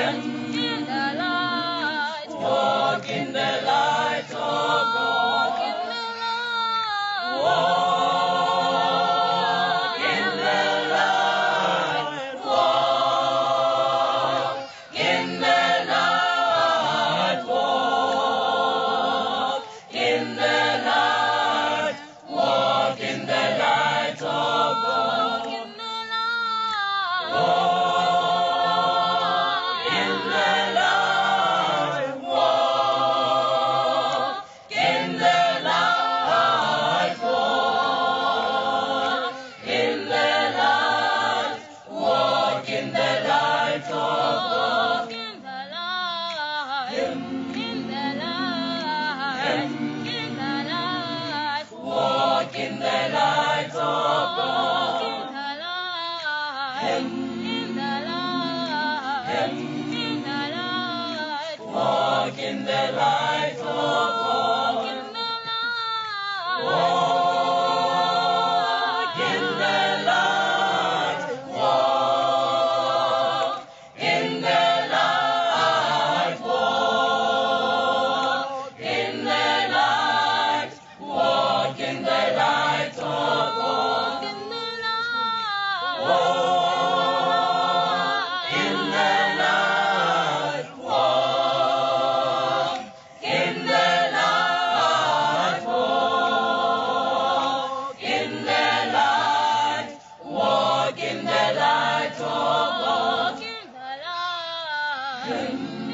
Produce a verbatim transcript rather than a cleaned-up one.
Walk in the light of God. Walk in the light. Walk in the light. Walk in the light. Walk in the light of God. Walk in the light. Walk in the light. Walk in the light. Walk in the light of God. Walk in the light of God. Walk in the light of God. Walk in the light. Walk in the light. Walk in the light. Walk in the light of God. Walk in the light. Walk in the light. Walk in the light. Walk in the light of God.